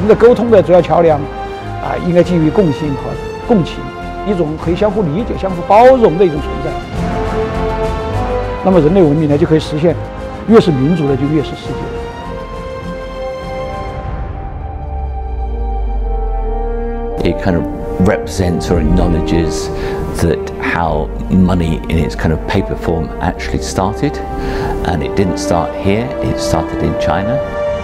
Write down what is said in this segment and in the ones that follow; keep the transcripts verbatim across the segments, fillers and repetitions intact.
的沟通的主要桥梁啊，应该基于共性和共情，一种可以相互理解、相互包容的一种存在。那么人类文明呢，就可以实现越是民主的就越是世界。 It kind of represents or acknowledges that how money in its kind of paper form actually started, and it didn't start here, it started in China.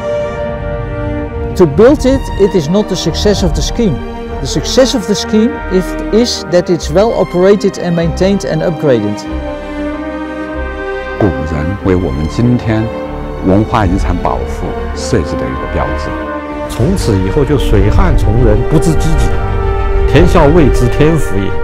To build it, it is not the success of the scheme. The success of the scheme is, is that it's well operated and maintained and upgraded. 古人为我们今天文化遗产保护设计的一个标志。 从此以后就水旱从人，不知饥己，天下谓之天福也。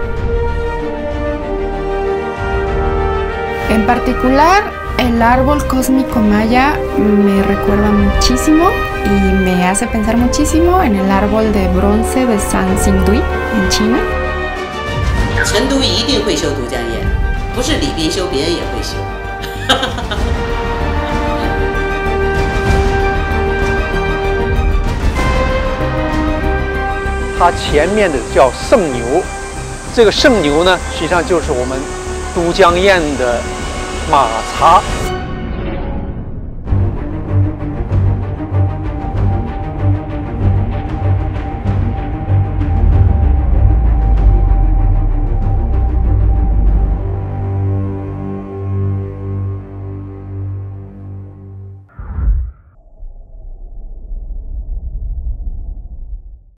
En particular, el árbol cósmico maya me recuerda muchísimo y me hace pensar muchísimo en el árbol de bronce de San Chengdu en China. 成都一定会修都江堰，不是李斌修，别人也会修。 它前面的叫圣牛，这个圣牛呢，实际上就是我们都江堰的马槽。